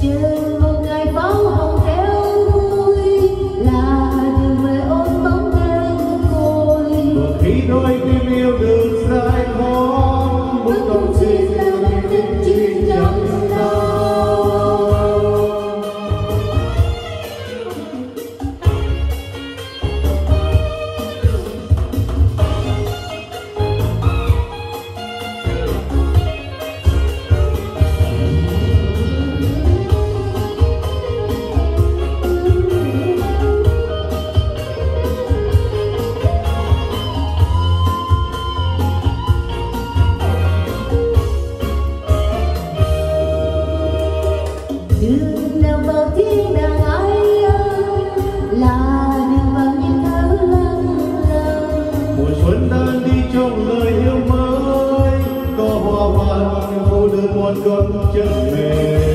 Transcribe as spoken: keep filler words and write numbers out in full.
chờ một ngày pháo hồng theo vui là đường về ôm bóng đêm côi. Và khi đôi tim yêu được dài khó bước không xin tình chi chẳng đau. Đường nào vào thiên đàng ai là đường vào những thơ lăng lăng. Mùa xuân đang đi trong lời yêu mới, có hoa vàng vô được một con chân mềm.